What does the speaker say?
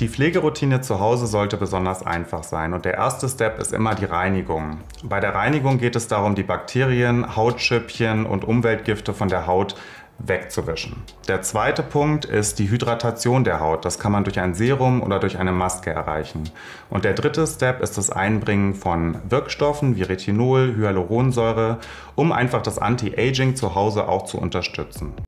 Die Pflegeroutine zu Hause sollte besonders einfach sein und der erste Step ist immer die Reinigung. Bei der Reinigung geht es darum, die Bakterien, Hautschüppchen und Umweltgifte von der Haut wegzuwischen. Der zweite Punkt ist die Hydratation der Haut. Das kann man durch ein Serum oder durch eine Maske erreichen. Und der dritte Step ist das Einbringen von Wirkstoffen wie Retinol, Hyaluronsäure, um einfach das Anti-Aging zu Hause auch zu unterstützen.